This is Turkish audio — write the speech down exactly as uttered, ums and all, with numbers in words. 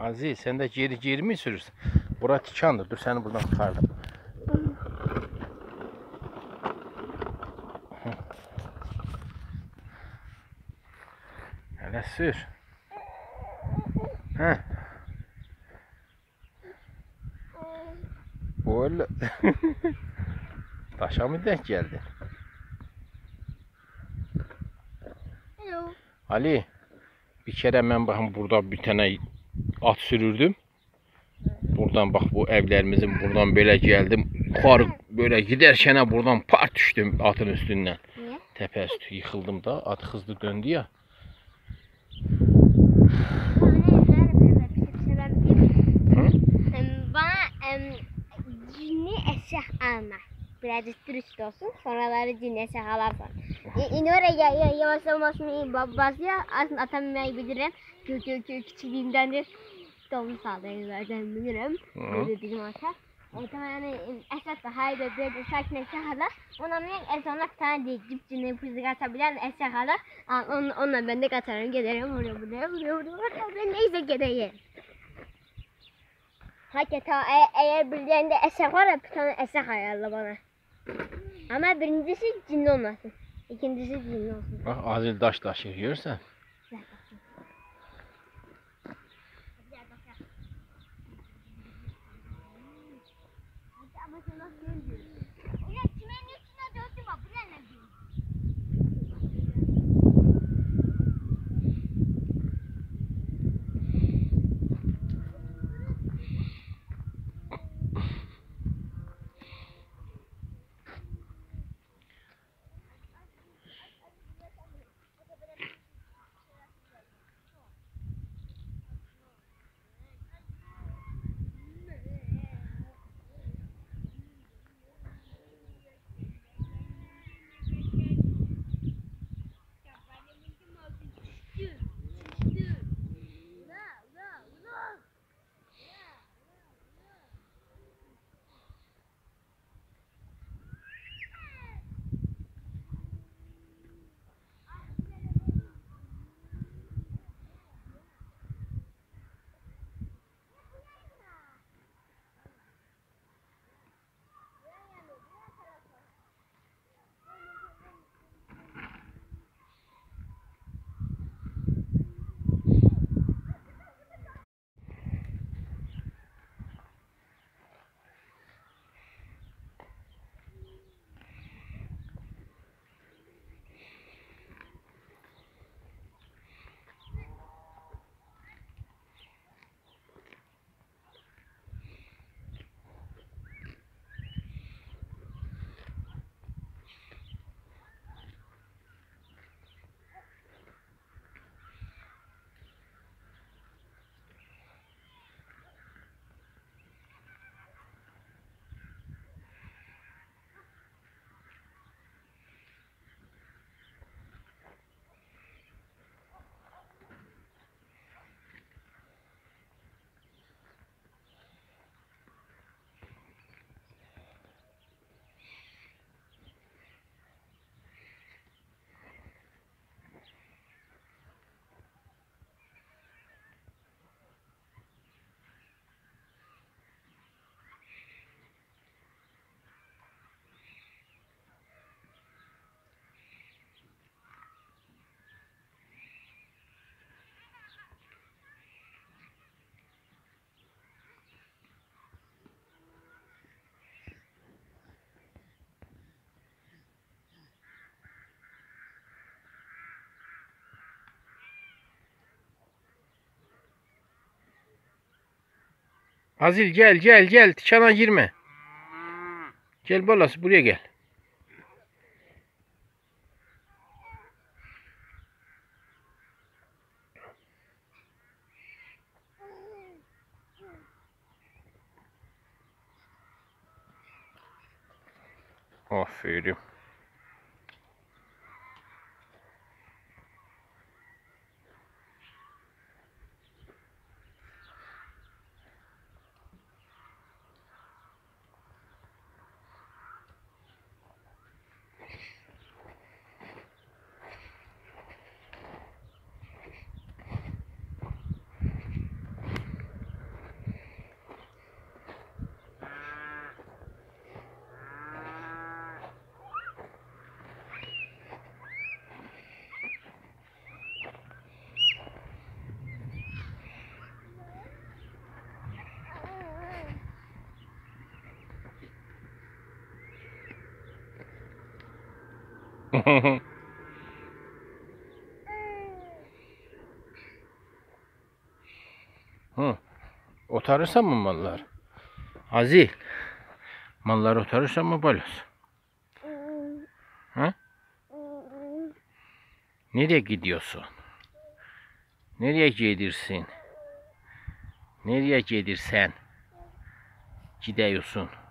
Aziz sen de geri geri mi sürürsün? Bura tikandır. Dur seni buradan çıkardım. Hele sür. Heh. Böyle. Taşa mı denk geldi? Hello. Ali. Bir kere ben bakın burada bir tane at sürürdüm. Buradan bak bu evlerimizin buradan böyle geldim. Yukarı böyle giderken buradan part düştüm atın üstünden. Niye? Tepe üstü yıkıldım da at hızlı döndü ya. Bana cinni eşya alma. Birazcık dürüst olsun. Sonraları cinni eşya alarsan. İni oraya yavaş yavaş basıyor. Aslında atamayı bilirim. Küçüklüğümden Doğum sağlayı zaten bilirim. Böyle bizim ata. Tamam yani esas da haydi dedi sakin eşya hala. Ondan en sonunda bir tane değil. Cipcini pızı kaçabilen eşya hala. Onunla ben de kaçarım giderim. Buraya buraya buraya buraya. Ben neyse gideyim. Hakikaten eğer birilerinde eşek var ya bir tane eşek ayarla bana. Ama birincisi cinli olmasın. İkincisi cinli olsun. Bak Azil taş taşır görsen. Ama sen nasıl görüyorsun? Öyle çimenin üstüne döndüm ha. Bu ne ne diyor? Azil gel gel gel tikana girme. Gel balası buraya gel. Aferin. Hı. Otarırsan mı mallar? Azil. Mallar otarırsan mı balos? Ha? Nereye gidiyorsun? Nereye gidirsin? Nereye gidirsen? Gidiyorsun.